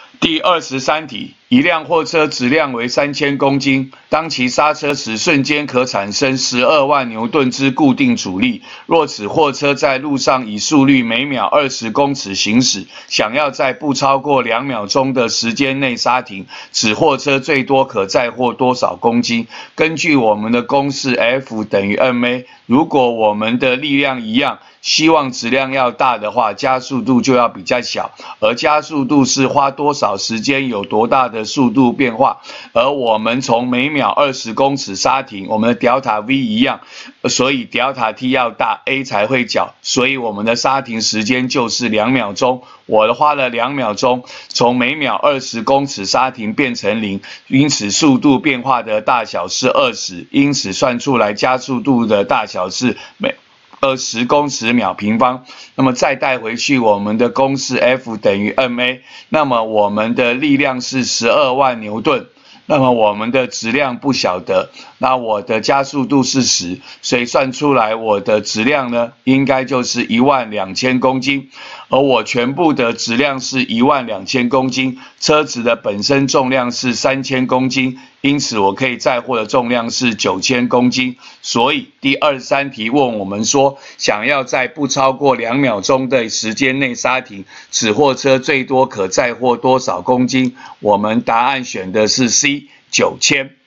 第23题，一辆货车质量为3000公斤，当其刹车时，瞬间可产生12万牛顿之固定阻力。若此货车在路上以速率每秒20公尺行驶，想要在不超过2秒钟的时间内刹停，此货车最多可载货多少公斤？根据我们的公式 F 等于 ma， 如果我们的力量一样，希望质量要大的话，加速度就要比较小，而加速度是花多少时间有多大的速度变化，而我们从每秒20公尺刹停，我们的 delta V 一样，所以 delta T 要大 ，A 才会小，所以我们的刹停时间就是2秒钟。我花了2秒钟，从每秒20公尺刹停变成0，因此速度变化的大小是20，因此算出来加速度的大小是20公尺秒平方。那么再带回去我们的公式 F 等于 ma， 那么我们的力量是12万牛顿。那么我们的质量不晓得，那我的加速度是10，所以算出来我的质量呢，应该就是12000公斤，而我全部的质量是12000公斤，车子的本身重量是3000公斤，因此我可以载货的重量是9000公斤。所以第23题问我们说，想要在不超过2秒钟的时间内刹停，此货车最多可载货多少公斤？我们答案选的是 C， 9000。